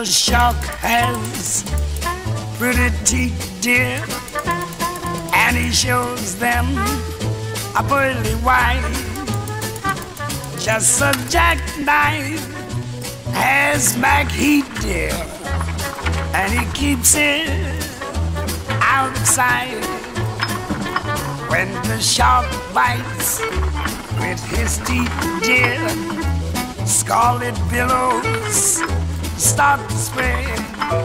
shark has pretty teeth, dear, and he shows them a pearly white. Just a jackknife has Mac Heat, dear, and he keeps it outside. When the shark bites with his teeth, dear, scarlet billows start to spread.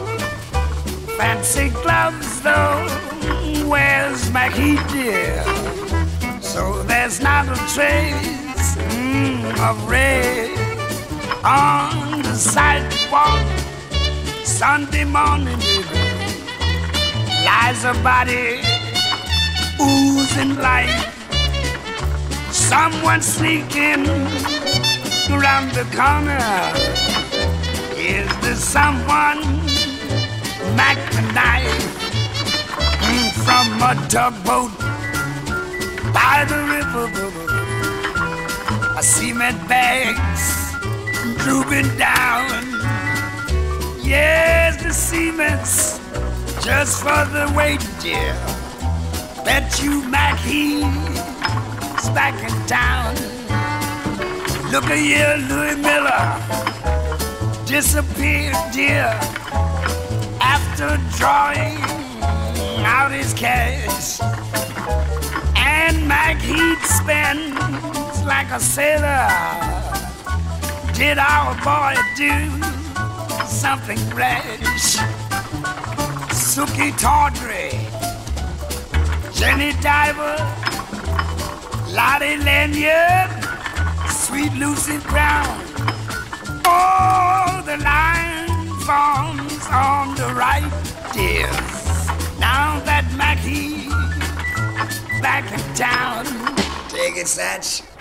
Fancy gloves, though, wears Mac Heat, dear, so there's not a trace of red on the sidewalk. Sunday morning, baby, lies a body oozing light. Someone sneaking around the corner. Is there someone Mac the knife from a tugboat by the river? A cement bags drooping down. Yes, the cement's just for the weight, dear. Bet you Mac he's back in town. Look at here, Louis Miller disappeared, dear, after drawing out his cash. And Mac Heat spends like a sailor. Did our boy do something rash? Suki Tawdry, Jenny Diver, Lottie Lanyard, Sweet Lucy Brown. Oh, the line forms on the right, dear. Now that Mac He's back in town. Take it, Satch.